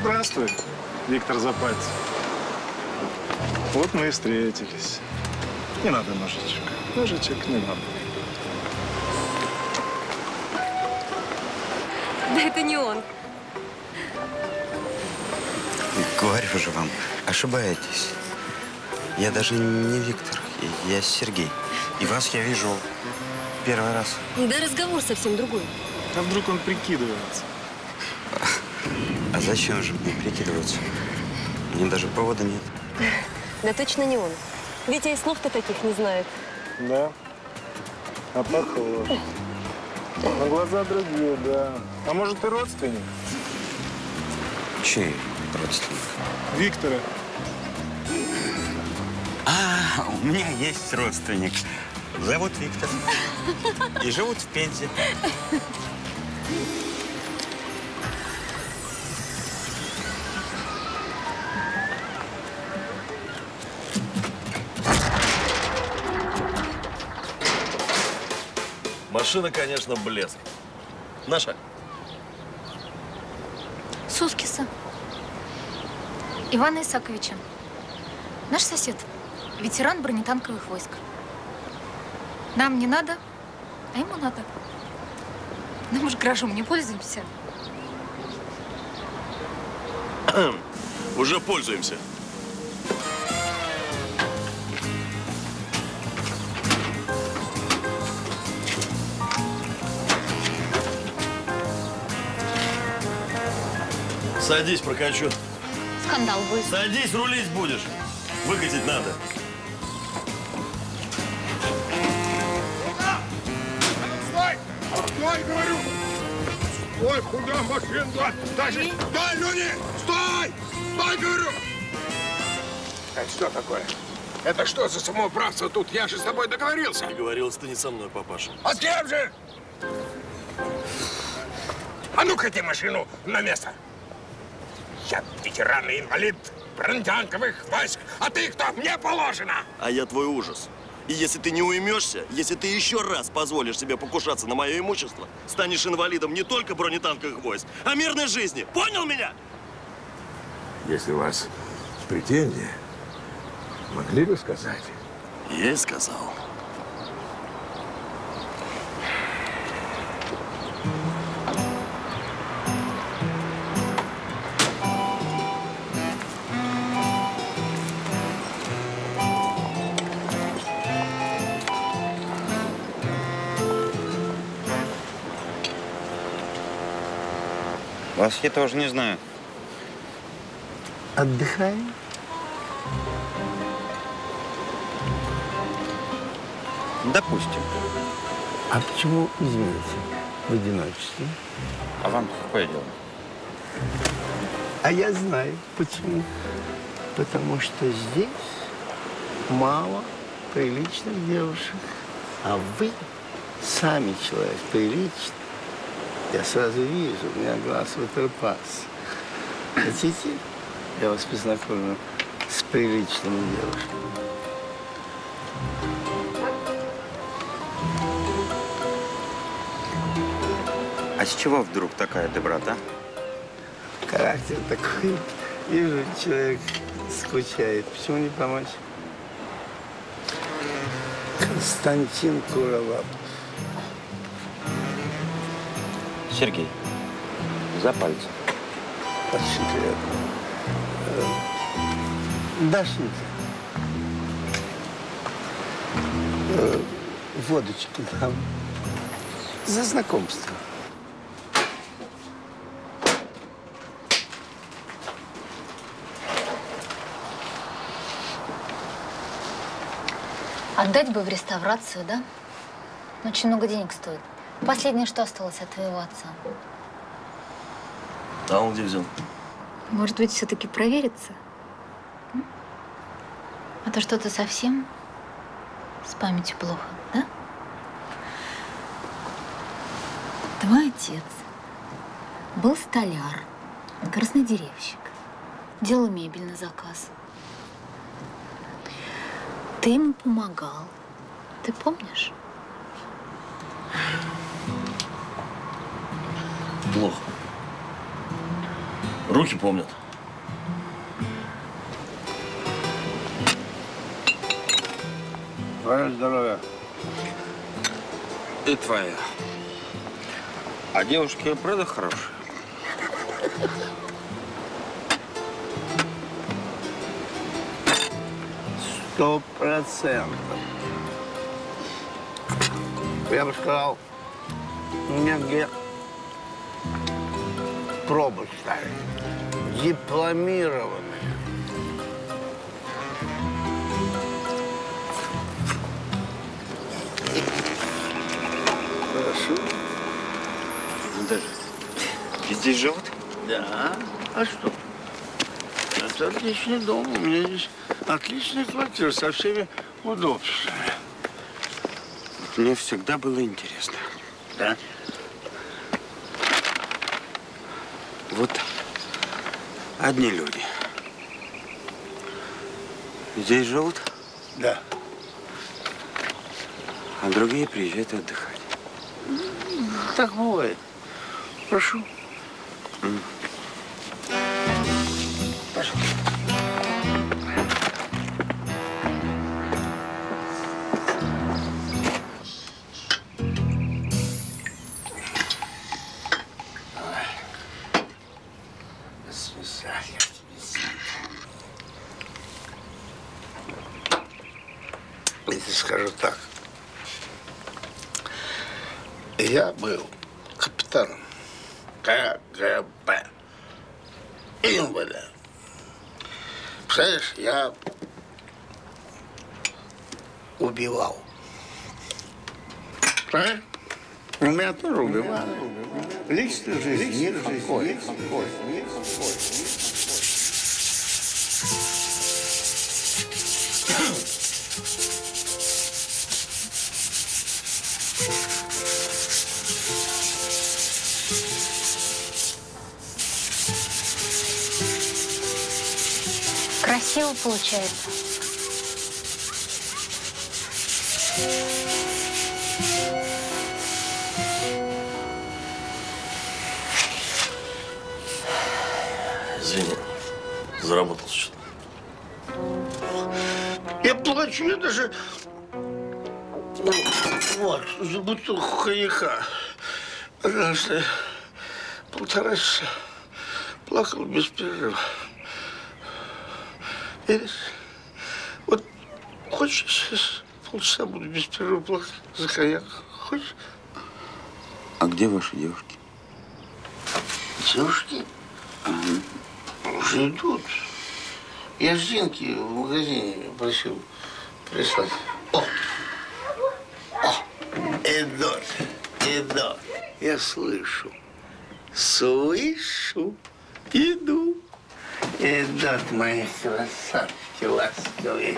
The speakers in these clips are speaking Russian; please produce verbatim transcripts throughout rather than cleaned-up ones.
здравствуй, Виктор Запальцев. Вот мы и встретились. Не надо ножичек. Ножичек не надо. Да это не он. Говорю же вам, ошибаетесь. Я даже не Виктор, я Сергей. И вас я вижу первый раз. Да разговор совсем другой. А вдруг он прикидывается? А зачем же мне прикидываться? Мне даже повода нет. Да точно не он. Витя и слов-то таких не знает. Да. А похож. Но глаза другие, да. А может, и родственник? Чей родственник? Виктора. А, у меня есть родственник. Зовут Виктор. И живут в Пензе. Машина, конечно, блеск. Наша? Сускиса. Ивана Исаковича. Наш сосед. Ветеран бронетанковых войск. Нам не надо, а ему надо. Но мы же гаражом не пользуемся. Уже пользуемся. Садись, прокачу. Скандал будет. Садись, рулить будешь. Выкатить надо. Стой! Стой, говорю! Стой, куда машину? Дальше! Стой, люди! Стой! Стой, говорю! Это что такое? Это что за самоуправство тут? Я же с тобой договорился. Договорился ты не со мной, папаша. А с кем же? А ну-ка ты машину на место. Я ветеран и инвалид бронетанковых войск. А ты кто? Мне положено. А я твой ужас. И если ты не уймешься, если ты еще раз позволишь себе покушаться на мое имущество, станешь инвалидом не только бронетанковых войск, а мирной жизни. Понял меня? Если у вас претензии, могли бы сказать? Я и сказал. Вас я тоже не знаю. Отдыхаем? Допустим. А почему, извините, в одиночестве? А вам какое дело? А я знаю, почему. Потому что здесь мало приличных девушек. А вы сами человек приличный. Я сразу вижу, у меня глаз ватерпас. Хотите, я вас познакомлю с приличными девушками? А с чего вдруг такая доброта? Характер такой. Вижу, человек скучает. Почему не помочь? Константин Куровап. Сергей, Запальцев. Очень приятно. Дашенька, э, водочки там за знакомство. Отдать бы в реставрацию, да? Очень много денег стоит. Последнее, что осталось от твоего отца. А он где взял? Может быть, все-таки провериться? М? А то что-то совсем с памятью плохо, да? Твой отец был столяр, краснодеревщик, делал мебель на заказ. Ты ему помогал. Ты помнишь? Плохо. Руки помнят. Твое здоровье. И твоя. А девушки, правда, хорошие? Сто процентов. Я бы сказал, негде пробы ставить. Дипломированные. Хорошо. Ну даже. И здесь живут? Да. А что? Это отличный дом. У меня здесь отличная квартира со всеми удобствами. Мне всегда было интересно. Да? Вот одни люди здесь живут, Да. а другие приезжают отдыхать. Так бывает. Прошу. Пошел. Если скажу так, я был капитаном КГБ и МВД. Представляешь, я убивал. Правильно? У меня тоже убивали. Личная жизнь, мир покой. Красиво получается. Извини, заработал что-то. Я плачу, я даже... Ну, вот, за бутылку коньяка. Однажды полтора часа плакал без перерыва. Веришь? Вот хочешь, сейчас полчаса буду без перерыва плакать за коньяк. Хочешь? А где ваши девушки? Девушки? Ага. Уже идут. Я ж Зинки в магазине просил прислать. О! О! Идут, идут. Я слышу. Слышу. Иду. Идут мои красавчики ласковые.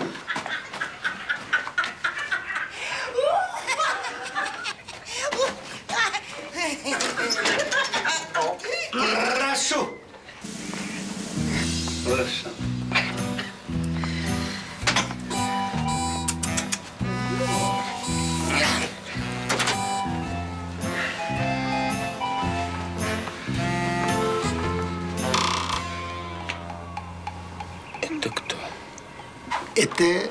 Прошу. Хорошо. Это кто? Это э,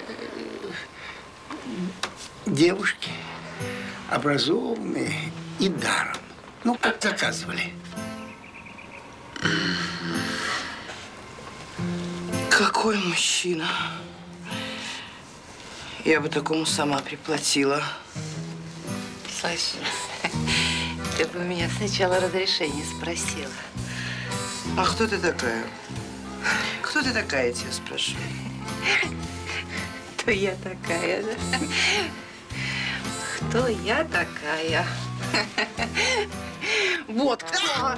девушки, образованные и даром. Ну, как заказывали. Какой мужчина. Я бы такому сама приплатила. Слышь, ты бы у меня сначала разрешение спросила. А кто ты такая? Кто ты такая, я тебя спрашиваю? Кто я такая, да? Кто я такая? Вот кто!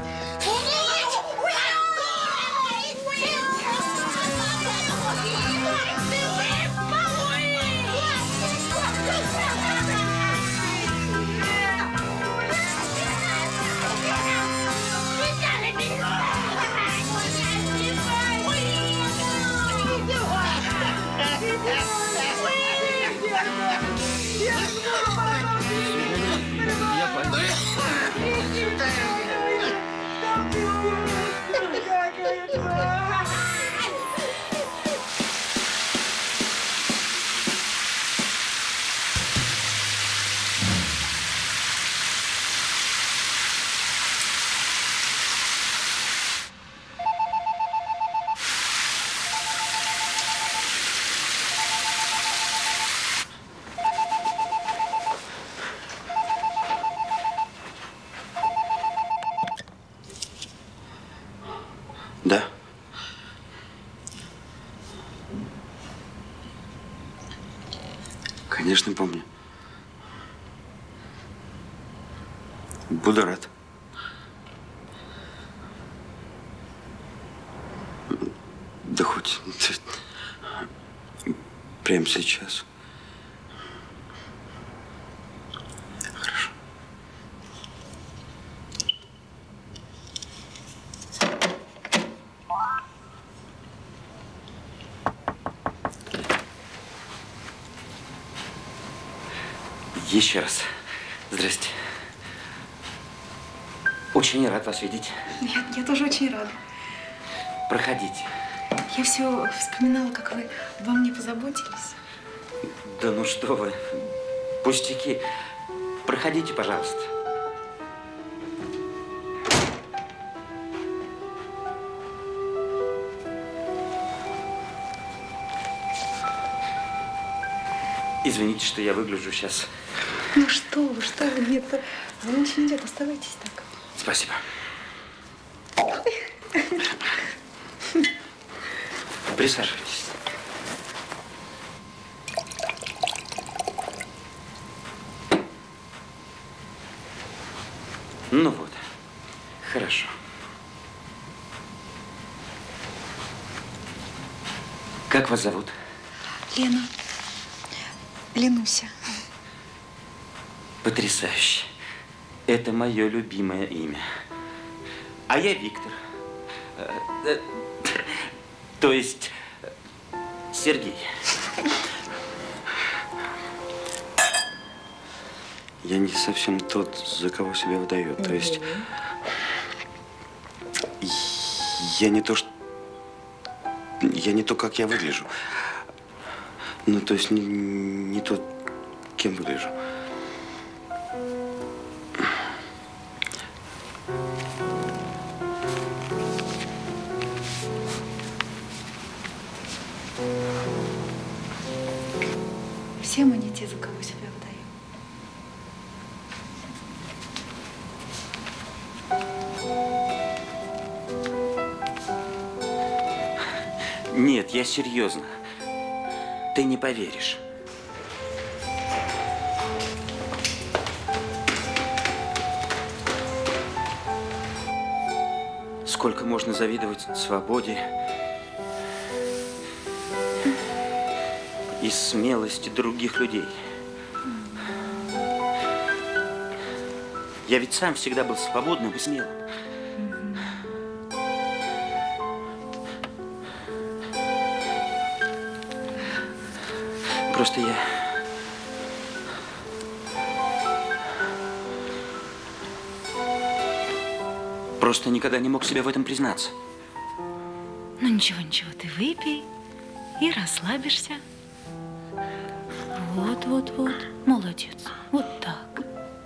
Я пойду. Конечно, помню. Буду рад. Да хоть прямо сейчас. Хорошо. Еще раз. Здрасте. Очень рад вас видеть. Я, я тоже очень рада. Проходите. Я все вспоминала, как вы обо мне позаботились. Да ну что вы, пустяки. Проходите, пожалуйста. Извините, что я выгляжу сейчас. Ну что вы, что вы, нет, ничего не идет, оставайтесь так. Спасибо. Присаживайтесь. Ну вот, хорошо. Как вас зовут? Лена. Ленуся. Потрясающе. Это мое любимое имя. А я Виктор. То есть Сергей. Я не совсем тот, за кого себя выдаю. То есть я не то, что я не то, как я выгляжу. Ну, то есть не, не то, кем выгляжу. Все мы не те, за кого себя выдаем. Нет, я серьезно. Ты не поверишь. Сколько можно завидовать свободе и смелости других людей. Я ведь сам всегда был свободным и смелым. Просто я... Просто никогда не мог себе в этом признаться. Ну ничего, ничего, ты выпей и расслабишься. Вот, вот, вот. Молодец. Вот так.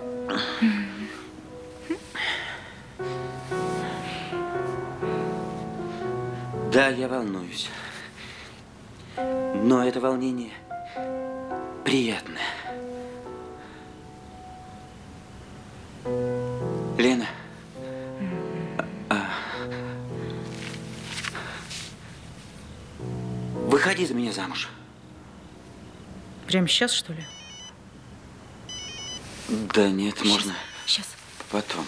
Да, я волнуюсь. Но это волнение приятное. Лена. А, выходи за меня замуж. Прямо сейчас, что ли? Да нет, Сейчас, можно Сейчас. потом.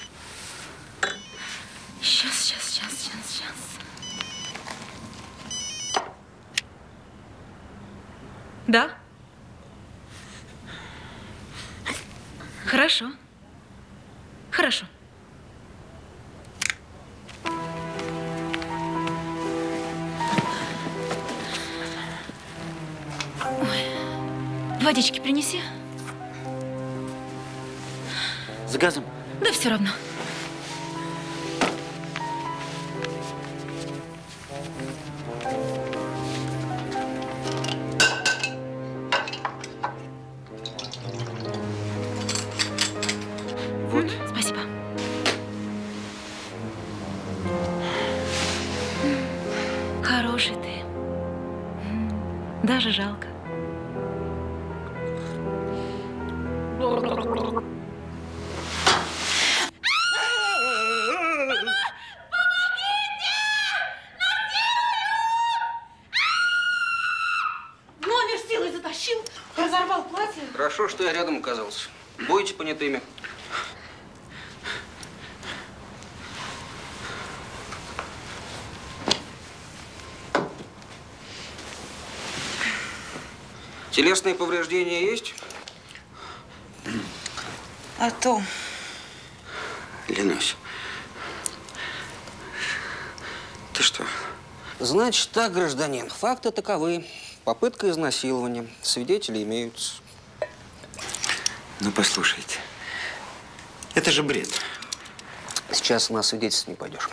Сейчас, сейчас, сейчас, сейчас, сейчас. Да? Хорошо. Хорошо. Ой. Водички принеси. С газом? Да все равно. Вот. Спасибо. Хороший ты. Даже жалко. Номер силой затащил. Разорвал платье? Хорошо, что я рядом оказался. Будете понятыми. Телесные повреждения есть? А то. Ленусь, ты что? Значит так, гражданин, факты таковы. Попытка изнасилования. Свидетели имеются. Ну, послушайте. Это же бред. Сейчас на свидетельство не пойдешь.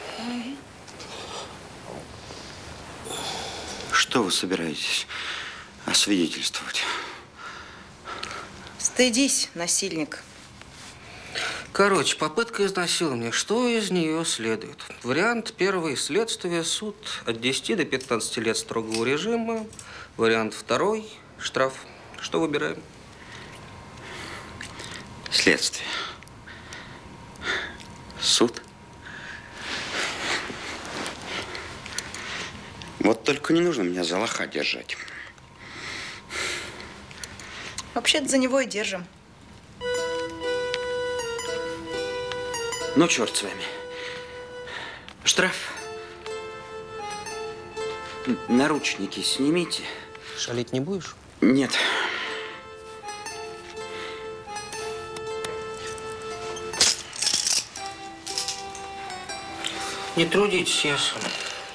Что вы собираетесь освидетельствовать? Стыдись, насильник. Короче, попытка изнасилования. Что из нее следует? Вариант первый – следствие, суд от десяти до пятнадцати лет строгого режима. Вариант второй – штраф. Что выбираем? Следствие. Суд. Вот только не нужно меня за лоха держать. Вообще-то за него и держим. Ну, черт с вами. Штраф. Наручники снимите. Шалить не будешь? Нет. Не трудитесь, я сам.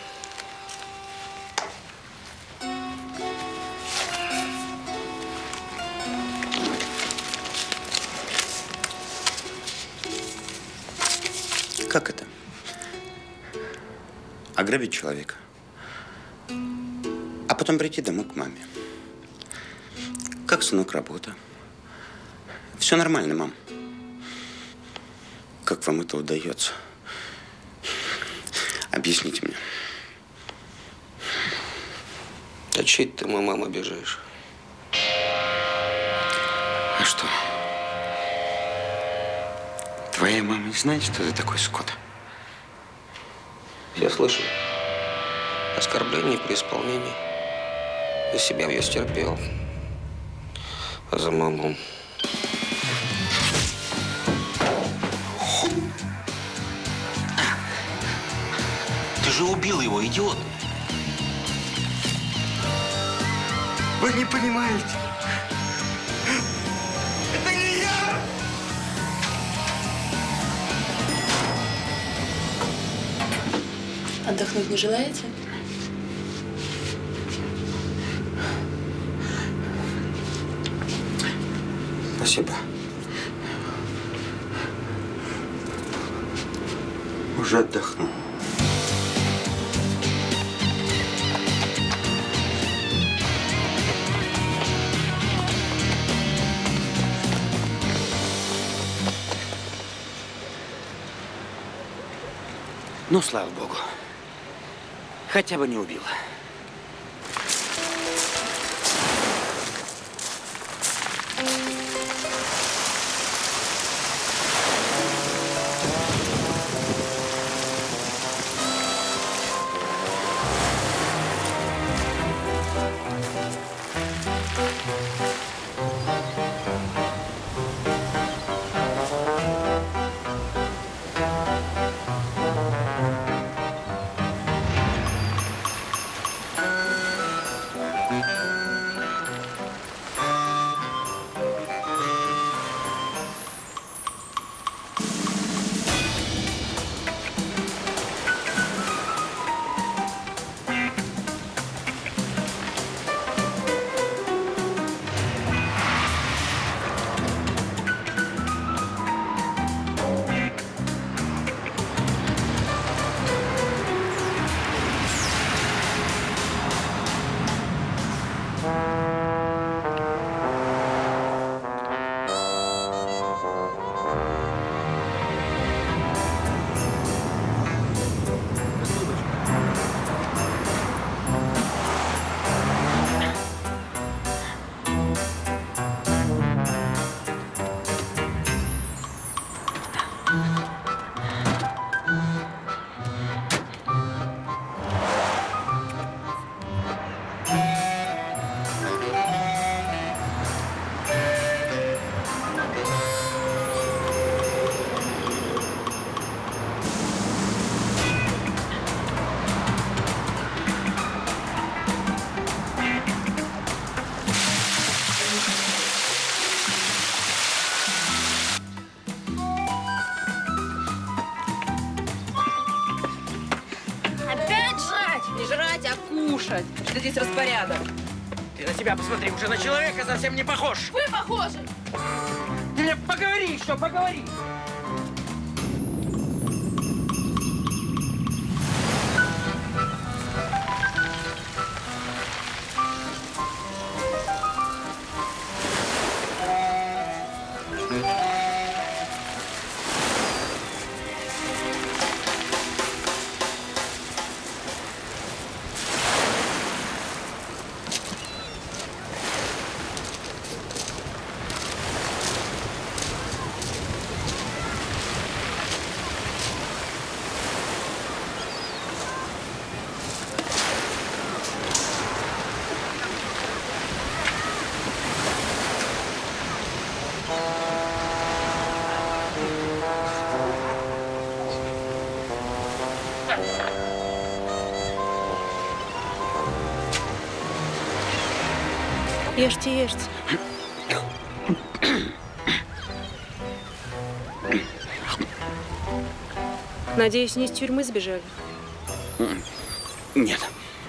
Как это? Ограбить человека, а потом прийти домой к маме. Как, сынок, работа? Все нормально, мам. Как вам это удается? Объясните мне. А чей ты мою маму обижаешь? А что? Твоя мама не знает, что ты такой скот? Я слышал. Оскорбление при исполнении. За себя я стерпел. А за маму. Ты же убил его, идиот. Вы не понимаете. Это не я! Отдохнуть не желаете? Спасибо. Уже отдохнул. Ну, слава богу. Хотя бы не убила. сказать, что здесь распорядок. Ты на себя посмотри, уже на человека совсем не похож. Вы похожи. Ты мне поговори, что поговори. Ешьте, ешьте. Надеюсь, не из тюрьмы сбежали? Нет.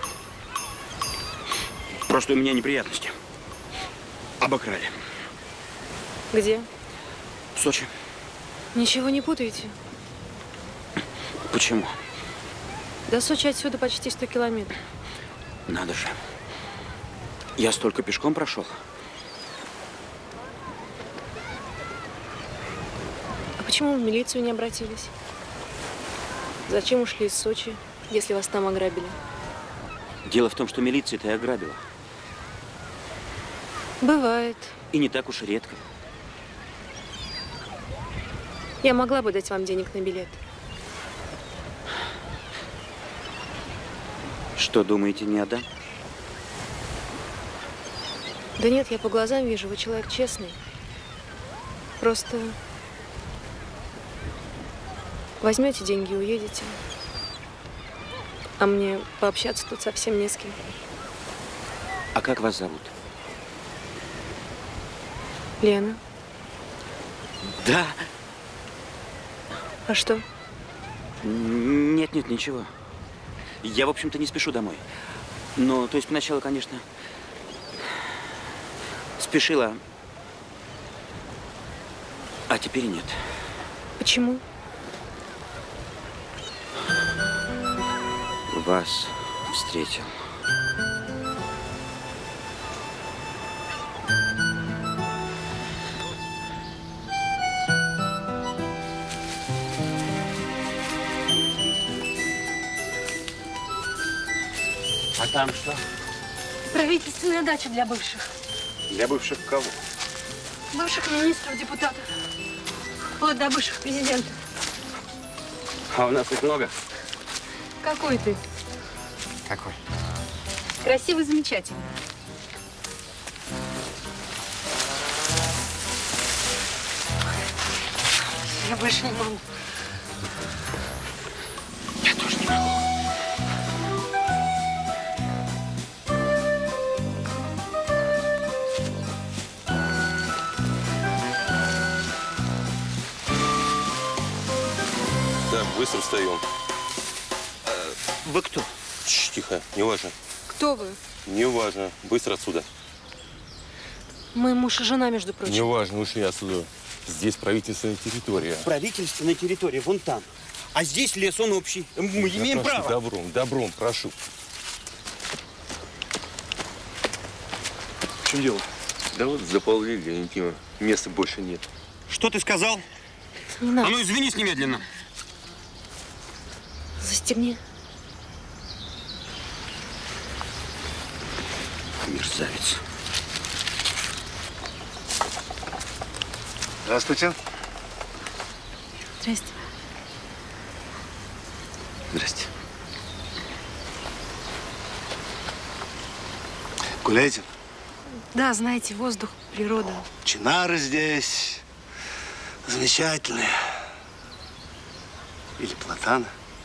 Просто у меня неприятности. Обокрали. Где? В Сочи. Ничего не путаете? Почему? До Сочи отсюда почти сто километров. Надо же. Я столько пешком прошел. А почему в милицию не обратились? Зачем ушли из Сочи, если вас там ограбили? Дело в том, что милиция-то и ограбила. Бывает. И не так уж и редко. Я могла бы дать вам денег на билет. Что, думаете, не отдам? Да нет, я по глазам вижу, вы человек честный. Просто возьмете деньги и уедете. А мне пообщаться тут совсем не с кем. А как вас зовут? Лена. Да. А что? Нет, нет, ничего. Я, в общем-то, не спешу домой. Но, то есть, поначалу, конечно, спешила. А теперь нет. Почему? Вас встретил. А там что? Правительственная дача для бывших. Для бывших кого? Бывших министров, депутатов. Вот до бывших президентов. А у нас их много? Какой ты? Какой? Красивый, замечательный. Я больше не могу. Я тоже не могу. Да, быстро встаем. Вы кто? Чш, тихо, не важно. Кто вы? Не важно. Быстро отсюда. Мой муж и жена, между прочим. Не важно, ушли отсюда. Здесь правительственная территория. Правительственная территория вон там. А здесь лес, он общий. Мы имеем Я прошу, право. Добром, добром, прошу. В чем дело? Да вот заползли, интима. Места больше нет. Что ты сказал? Не надо. А ну, извинись немедленно. Застегни. Мерзавец. Здравствуйте. Здрасте. Здрасте. Гуляете? Да, знаете, воздух, природа. Чинары здесь замечательные. Или платаны.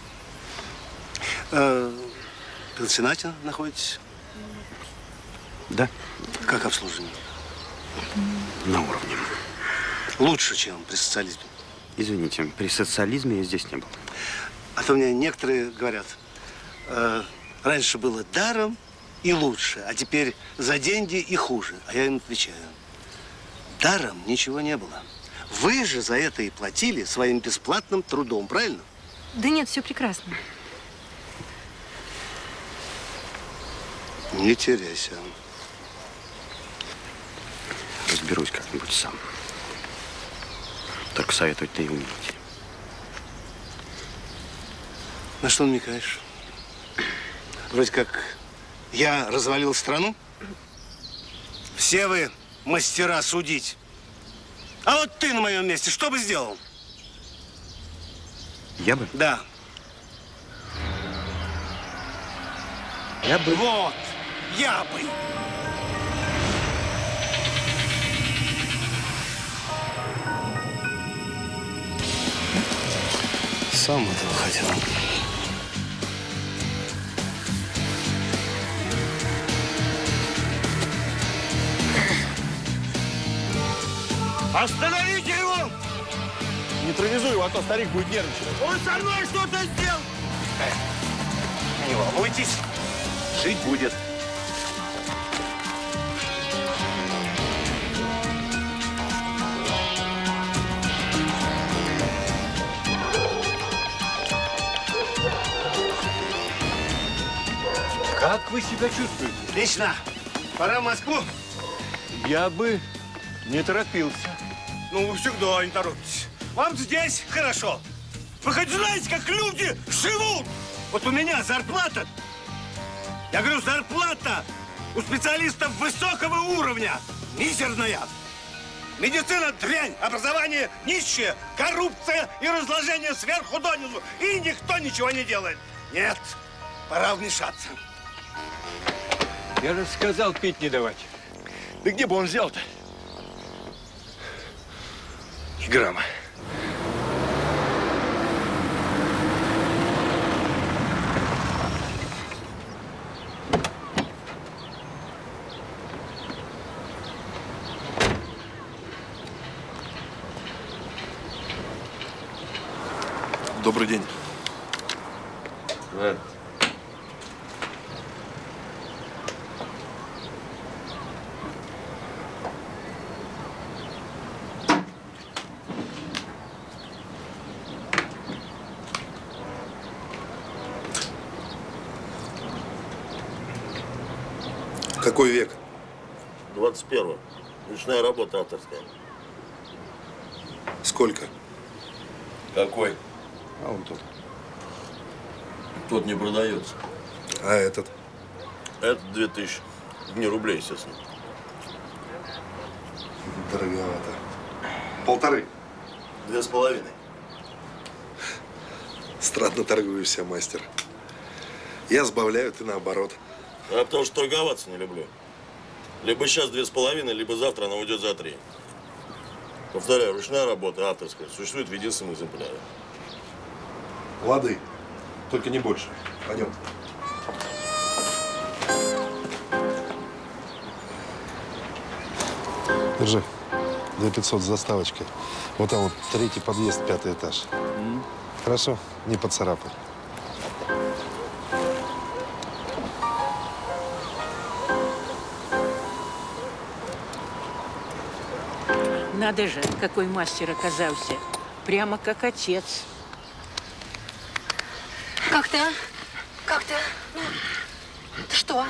Э, в пансионате находитесь? Да. Как обслуживание? На уровне. Лучше, чем при социализме. Извините, при социализме я здесь не был. А то мне некоторые говорят, э, раньше было даром, и лучше, а теперь за деньги и хуже. А я им отвечаю. Даром ничего не было. Вы же за это и платили своим бесплатным трудом, правильно? Да нет, все прекрасно. Не теряйся. Разберусь как-нибудь сам. Только советовать-то и умеете. На что намекаешь? Вроде как я развалил страну? Все вы мастера судить. А вот ты на моем месте что бы сделал? Я бы? Да. Я бы... Вот, я бы. Сам этого хотел. Остановите его! Нейтрализуй его, а то старик будет нервничать. Он со мной что-то сделал! Не волнуйтесь, жить будет. Как вы себя чувствуете? Отлично. Пора в Москву. Я бы не торопился. Ну, вы всегда не торопитесь. Вам здесь хорошо. Вы хоть знаете, как люди живут? Вот у меня зарплата, я говорю, зарплата у специалистов высокого уровня мизерная. Медицина – дрянь, образование – нищее, коррупция и разложение сверху донизу. И никто ничего не делает. Нет, пора вмешаться. Я же сказал пить не давать. Да где бы он взял-то? Ни грамма. Добрый день. Да. Какой век? двадцать первый. Ручная работа авторская. Сколько? Какой? А он тут. Тот не продается. А этот? Это две тысячи. Не рублей, естественно. Дороговато. Полторы. Две с половиной. Странно торгуешься, мастер. Я сбавляю, ты наоборот. А потому что торговаться не люблю. Либо сейчас две с половиной, либо завтра она уйдет за три. Повторяю, ручная работа, авторская, существует в единственном экземпляре. Лады. Только не больше. Пойдем. Держи. две пятьсот с заставочкой. Вот там вот третий подъезд, пятый этаж. Mm. Хорошо? Не поцарапай. Надо же, какой мастер оказался. Прямо как отец. Как ты, а? Как ты? Ну, ты что?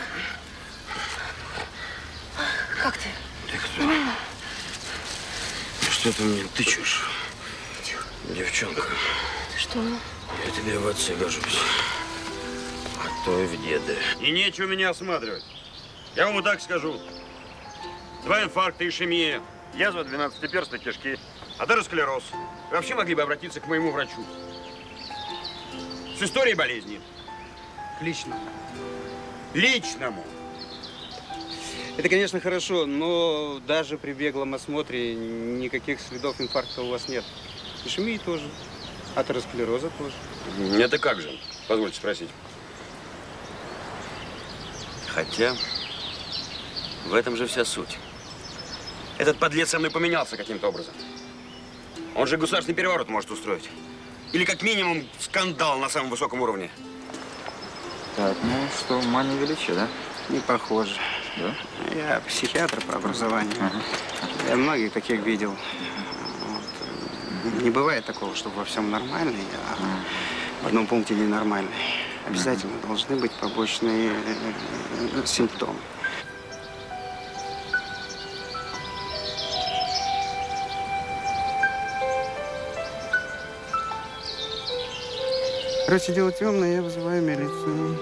Как ты? Виктор, что ты мне тычешь? Девчонка. Что? Я тебе в отце гожусь. А то и в деды. И нечего меня осматривать. Я вам и так скажу. Два инфаркта, ишемия, язва двенадцатиперстной кишки, атеросклероз. Вы вообще могли бы обратиться к моему врачу. С историей болезни. К личному. Личному. Это, конечно, хорошо, но даже при беглом осмотре никаких следов инфаркта у вас нет. Ишемии тоже, атеросклероза тоже. Это как же? Позвольте спросить. Хотя, в этом же вся суть. Этот подлец со мной поменялся каким-то образом. Он же государственный переворот может устроить. Или как минимум скандал на самом высоком уровне. Так, ну что, мания величия, да? Не похоже. Да? Я психиатр по образованию. Ага. Я многих таких видел. Вот. Не бывает такого, чтобы во всем нормальный, а в одном пункте ненормальный. Обязательно ага. должны быть побочные симптомы. Короче, дело темное, я вызываю милицию.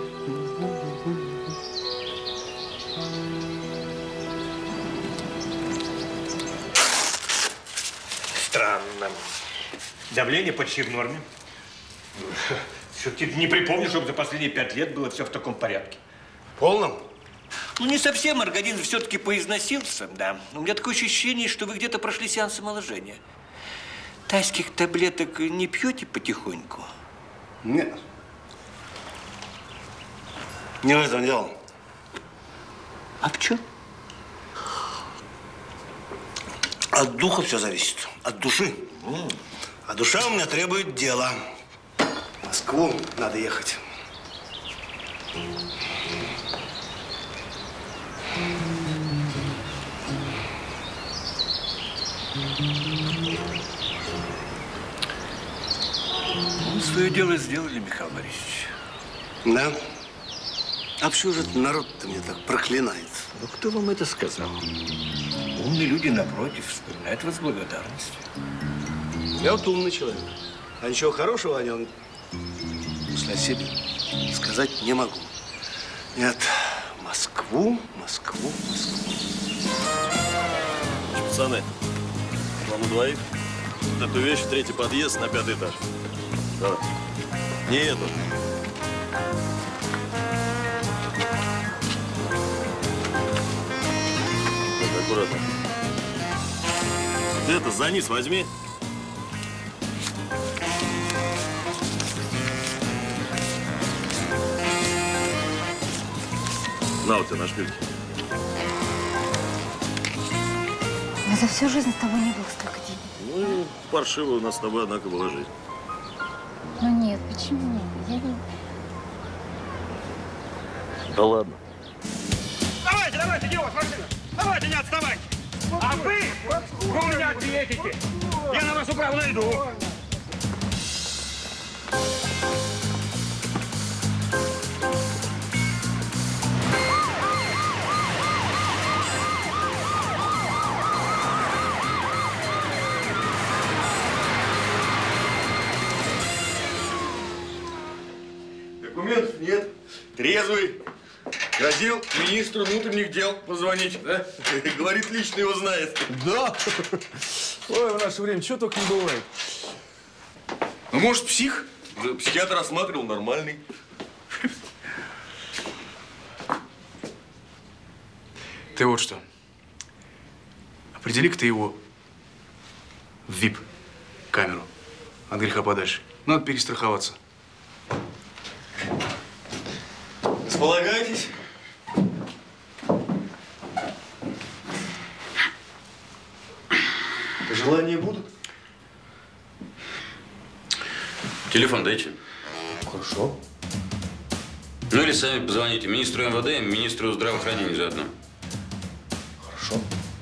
Странно. Давление почти в норме. Все-таки не припомню, чтобы за последние пять лет было все в таком порядке. В полном? Ну, не совсем. Организм все-таки поизносился, да. У меня такое ощущение, что вы где-то прошли сеанс омоложения. Тайских таблеток не пьете потихоньку? Нет. Не в этом дело. А в чем? От духа все зависит. От души. Mm. А душа у меня требует дела. В Москву надо ехать. Ну, свое дело сделали, Михаил Борисович. Да? А почему же этот народ-то меня так проклинает? Ну, кто вам это сказал? Умные люди, напротив, вспоминают вас с благодарностью. Я вот умный человек. А ничего хорошего о нем, после о себе, сказать не могу. Нет, Москву, Москву, Москву. Пацаны, вам на двоих? Вот эту вещь в третий подъезд на пятый этаж. Давай. Не эту. Так, аккуратно. Ты это за низ возьми. На вот тебе на шпильке. Я за всю жизнь с тобой не было столько денег. Ну и паршиво у нас с тобой, однако, была жизнь. Ну нет, почему? Я не... Да ладно. Давайте, давайте, идиот, машина! Давайте, не отставайте! А вы, вы у меня ответите! Я на вас управу найду! Документов нет. Трезвый. Грозил министру внутренних дел позвонить, да? Говорит, лично его знает. Да. Ой, в наше время чего только не бывает. Ну, может, псих? Да, психиатр осматривал, нормальный. Ты вот что. Определи-ка ты его в вип-камеру. От греха подальше. Надо перестраховаться. Располагайтесь. Пожелания будут? Телефон дайте. Хорошо. Ну или сами позвоните министру эм вэ дэ, министру здравоохранения заодно. Хорошо.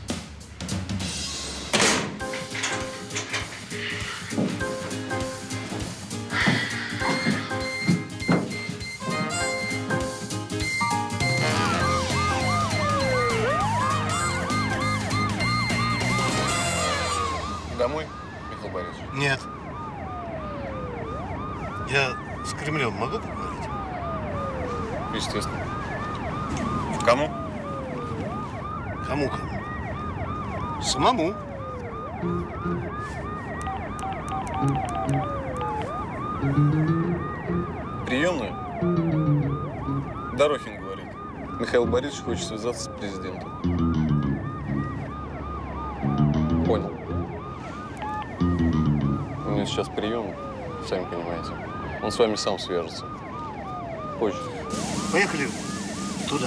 Домой, Михаил Борисович? Нет. Я с Кремлем могу поговорить? Естественно. В кому? Кому-кому? Самому. Приемную? Дорохин говорит. Михаил Борисович хочет связаться с президентом. Понял. У меня сейчас прием, сами понимаете. Он с вами сам свяжется. Позже. Поехали туда.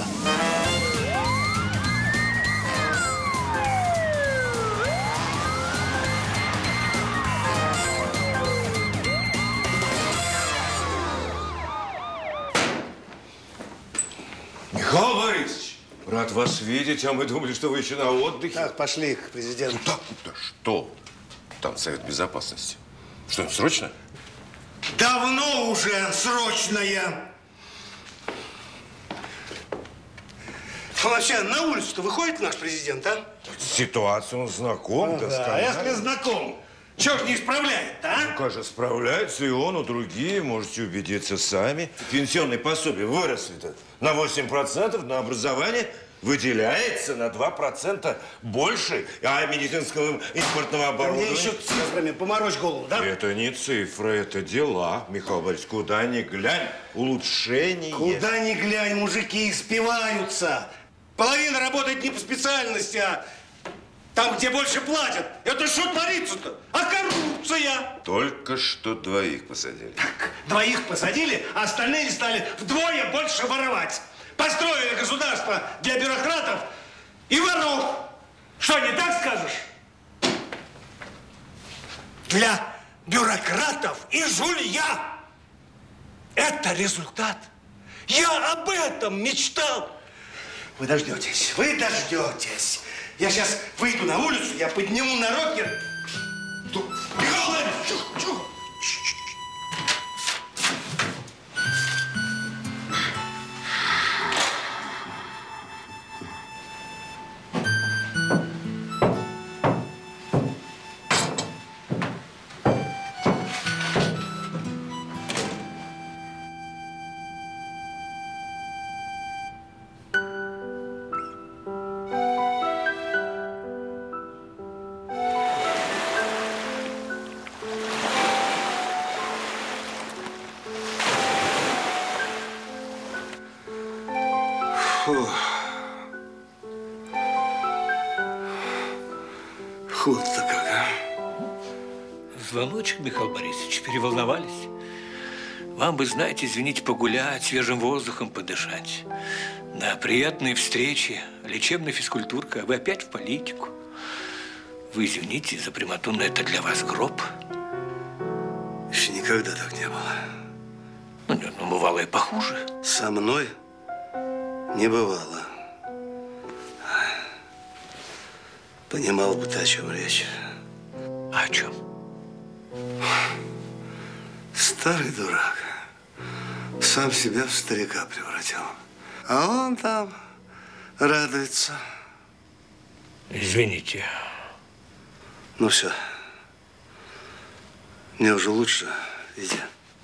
Михаил Борисович, Рад вас видеть, а мы думали, что вы еще на отдыхе. Так, пошли к президенту. Куда? Куда? Что? Там Совет Безопасности. Что, срочно? Давно уже срочное. А вообще, на улицу-то выходит наш президент, а? Ситуацию он знаком, ага, досконально. А если знаком, чего ж не исправляет-то, а? Ну, конечно, справляется и он, и другие. Можете убедиться сами. Пенсионные пособия выросли-то на восемь процентов, на образование выделяется на два процента больше, а медицинского импортного оборудования… Мне еще цифрами поморочь голову, да? Это не цифры, это дела, Михаил Борисович. Куда ни глянь, улучшение. Куда ни глянь, мужики испиваются. Половина работает не по специальности, а там, где больше платят. Это что творится-то? А коррупция? Только что двоих посадили. Так, двоих посадили, а остальные стали вдвое больше воровать. Построили государство для бюрократов и воров. Что, не так скажешь? Для бюрократов и жулья. Это результат. Я об этом мечтал. Вы дождетесь, вы дождетесь. Я сейчас выйду на улицу, я подниму народ. Я... Фу. Худо-то как, а? Звоночек, Михаил Борисович, переволновались. Вам бы, знаете, извините, погулять, свежим воздухом подышать. Да, приятные встречи, лечебная физкультурка, а вы опять в политику. Вы извините за прямоту, но это для вас гроб. Еще никогда так не было. Ну, нет, ну, бывало и похуже. Со мной не бывало. Понимал бы ты, о чем речь. А о чем? Старый дурак. Сам себя в старика превратил. А он там радуется. Извините. Ну все. Мне уже лучше. Иди.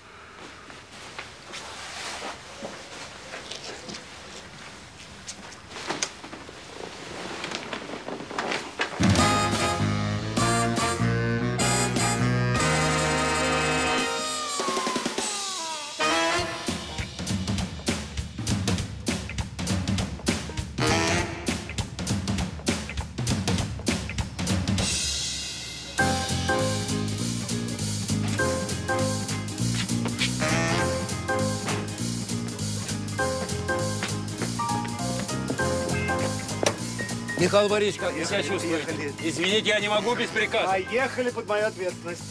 Михаил Борисович, как вы себя чувствуете? Извините, я не могу без приказа. Поехали под мою ответственность.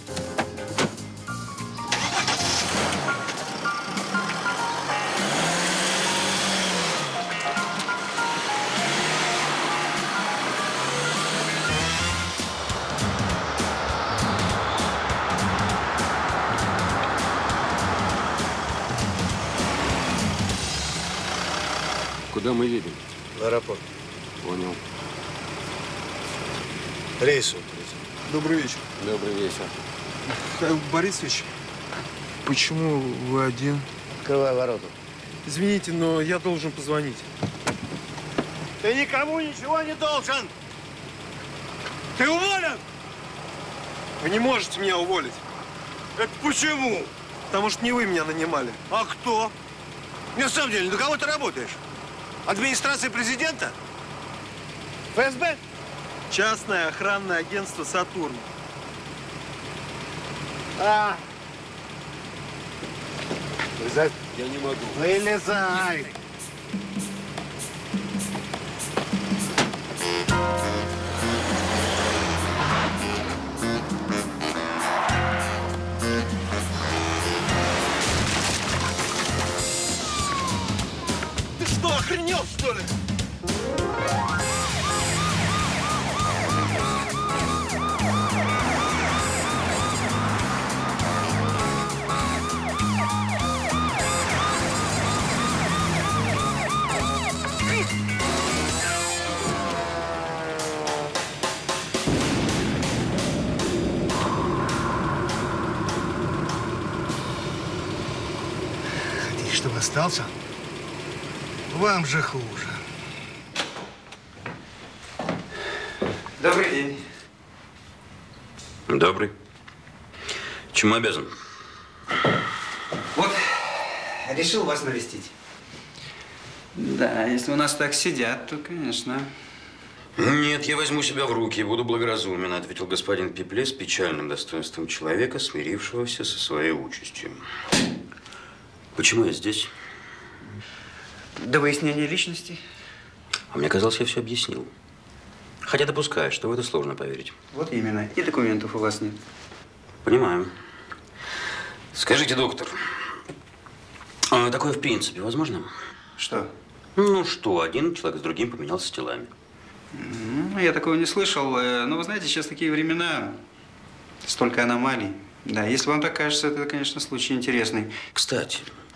Куда мы едем? В аэропорт. Понял. Рейс. Добрый вечер. Добрый вечер. Михаил Борисович, почему вы один? Открывай ворота. Извините, но я должен позвонить. Ты никому ничего не должен! Ты уволен! Вы не можете меня уволить. Это почему? Потому что не вы меня нанимали. А кто? На самом деле, на кого ты работаешь? Администрация президента? ФСБ? Частное охранное агентство «Сатурн». А. Вылезай. Я не могу. Вылезай. Ты что, охренел, что ли? чтобы остался? Вам же хуже. Добрый день. Добрый. Чем обязан? Вот, решил вас навестить. Да, если у нас так сидят, то, конечно. Нет, я возьму себя в руки и буду благоразумен, ответил господин Пипле с печальным достоинством человека, смирившегося со своей участью. Почему я здесь? До выяснения личности. А мне казалось, я все объяснил. Хотя допускаю, что в это сложно поверить. Вот именно. И документов у вас нет. Понимаю. Скажите, доктор, а такое в принципе возможно? Что? Ну что, один человек с другим поменялся телами. Ну, я такого не слышал. Но вы знаете, сейчас такие времена, столько аномалий. Да, если вам так кажется, это, конечно, случай интересный. Кстати,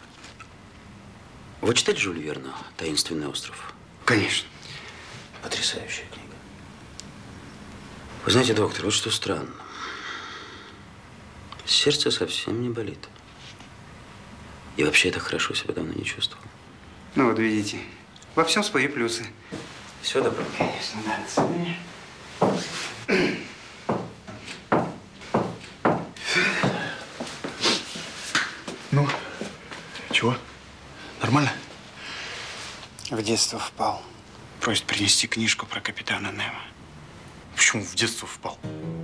вы читали Жюля Верна «Таинственный остров»? Конечно. Потрясающая книга. Вы знаете, доктор, вот что странно. Сердце совсем не болит. И вообще я так хорошо себя давно не чувствовал. Ну вот видите, во всем свои плюсы. Все добро. Конечно, да. До свидания. Ну, чего? Нормально? В детство впал. Просит принести книжку про капитана Немо. Почему в детство впал?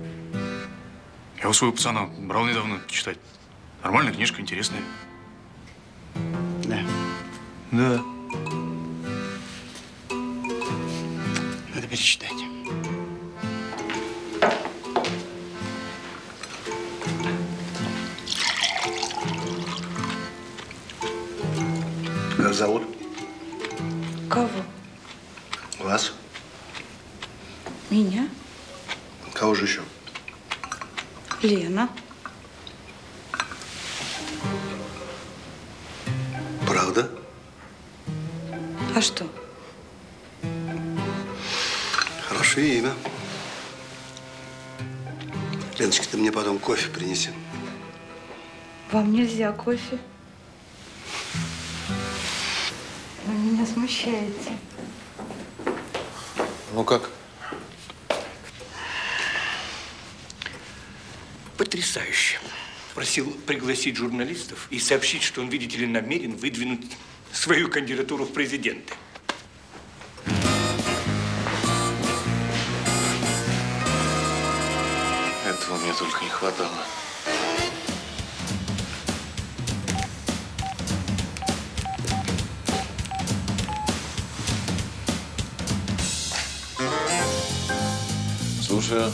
Я у своего пацана брал недавно читать. Нормальная книжка, интересная. Да. Да. Надо перечитать. Как зовут? Кого? Вас? Меня? Кого же еще? Лена. Правда? А что? Хорошее имя. Леночка, ты мне потом кофе принеси. Вам нельзя кофе. Вы меня смущаете. Ну как? Потрясающе. Просил пригласить журналистов и сообщить, что он, видите ли, намерен выдвинуть свою кандидатуру в президенты. Этого мне только не хватало. Слушаю.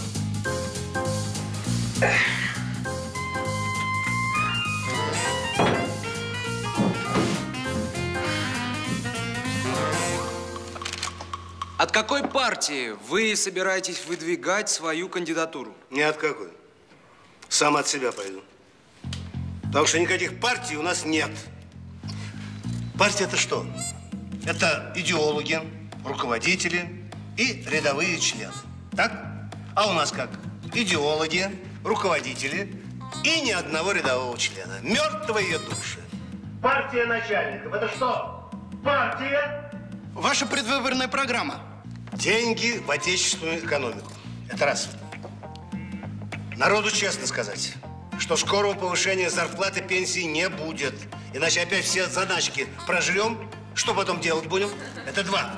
От какой партии вы собираетесь выдвигать свою кандидатуру? Ни от какой. Сам от себя пойду. Потому что никаких партий у нас нет. Партия – это что? Это идеологи, руководители и рядовые члены. Так? А у нас как? Идеологи, руководители и ни одного рядового члена. Мертвые души. Партия начальников – это что? Партия? Ваша предвыборная программа. Деньги в отечественную экономику. Это раз. Народу честно сказать, что скорого повышения зарплаты, пенсии не будет. Иначе опять все заначки прожрем. Что потом делать будем? Это два.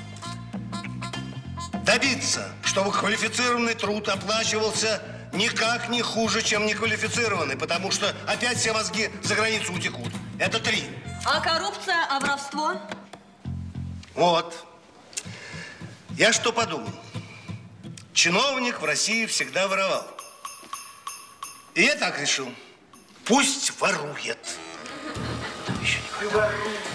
Добиться, чтобы квалифицированный труд оплачивался никак не хуже, чем неквалифицированный, потому что опять все мозги за границу утекут. Это три. А коррупция, а воровство? Вот. Я что подумал? Чиновник в России всегда воровал. И я так решил. Пусть ворует. Там еще не хватает.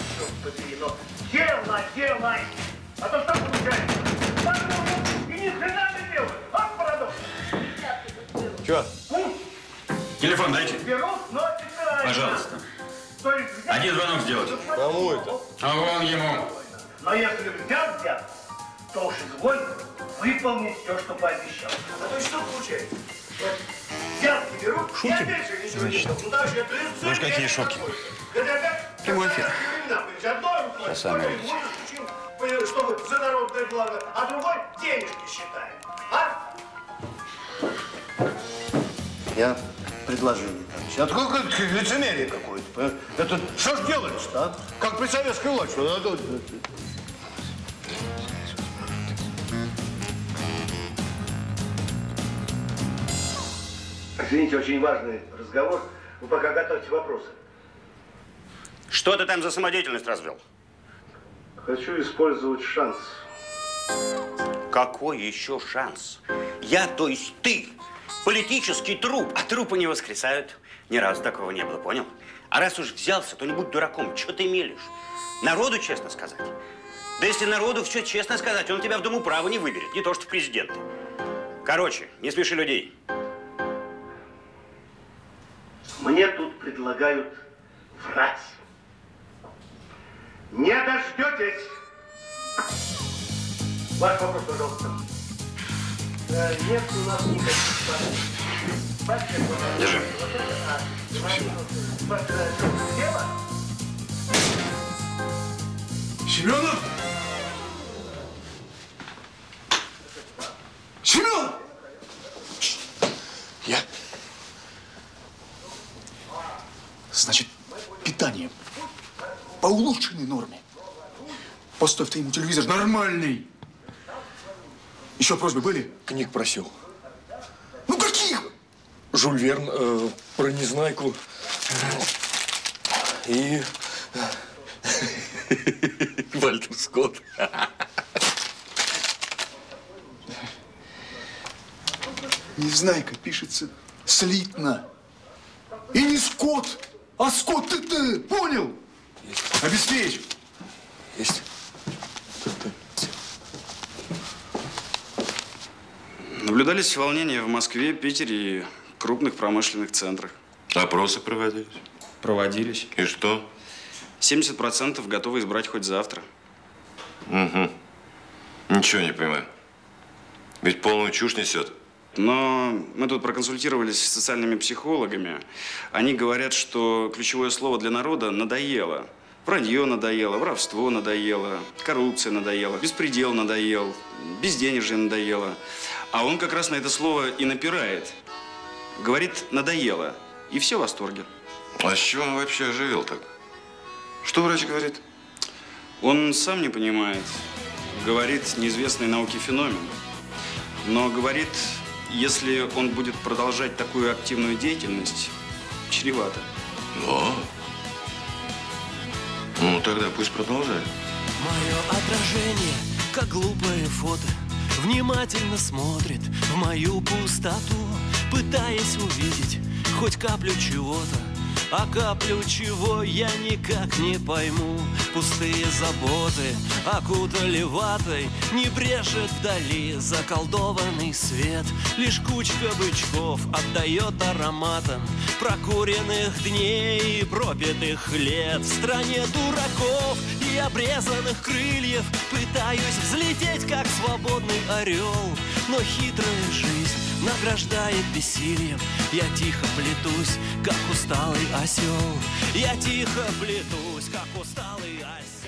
Делай, делай! А то что получается? И ни хрена не делай! Вот парадокс! Че? Телефон дайте. Берут, но официально. Пожалуйста. То есть взять- Один звонок сделать. Кому это? А вон ему. Но если взят, взят, то уж изволь выполнить все, что пообещал. А то что получается? Вот взятки берут, и опять же ничего не Значит, делают. Ну, даже это знаешь, какие шутки? Это опять Прямой эфир. Вы сами видите. Чтобы за народное благо, а другой денежки считает. А? Я предложение. А то как лицемерие какое-то. Это что ж делается-то, а? Как при советской власти. Извините, очень важный разговор. Вы пока готовьте вопросы. Что ты там за самодеятельность развел? Хочу использовать шанс. Какой еще шанс? Я, то есть ты, политический труп, а трупы не воскресают. Ни разу такого не было, понял? А раз уж взялся, то не будь дураком. Что ты мелешь? Народу честно сказать. Да если народу все честно сказать, он тебя в Думу права не выберет. Не то что в президенты. Короче, не смеши людей. Мне тут предлагают врать. Не дождетесь. Ваш вопрос, пожалуйста. Э, нет у нас никаких. Держи. Семенов! Семен! Я. Значит, питание по улучшенной норме. Поставь ты ему телевизор нормальный. Еще просьбы были? Книг просил. Ну каких? Жюль Верн, э, про Незнайку и Вальтер Скотт. Незнайка пишется слитно. И не Скотт, а Скотт ты, ты понял? Есть. Обеспечь. Есть. Наблюдались волнения в Москве, Питере и крупных промышленных центрах. Опросы проводились? Проводились. И что? семьдесят процентов готовы избрать хоть завтра. Угу. Ничего не понимаю. Ведь полную чушь несет. Но мы тут проконсультировались с социальными психологами. Они говорят, что ключевое слово для народа – надоело. Вранье надоело, воровство надоело, коррупция надоела, беспредел надоел, безденежье надоело. А он как раз на это слово и напирает. Говорит, надоело. И все в восторге. А с чего он вообще оживел так? Что врач говорит? Он сам не понимает. Говорит, неизвестный науке феномен. Но говорит, если он будет продолжать такую активную деятельность, чревато. Но? Ну, тогда пусть продолжает. Мое отражение, как глупое фото, внимательно смотрит в мою пустоту, пытаясь увидеть хоть каплю чего-то. А каплю чего я никак не пойму. Пустые заботы окутали ватой, не брешет вдали заколдованный свет. Лишь кучка бычков отдает ароматом прокуренных дней и пропитых лет. В стране дураков и обрезанных крыльев пытаюсь взлететь, как свободный орел. Но хитрая жизнь награждает бессилием. Я тихо плетусь, как усталый осел. Я тихо плетусь, как усталый осел.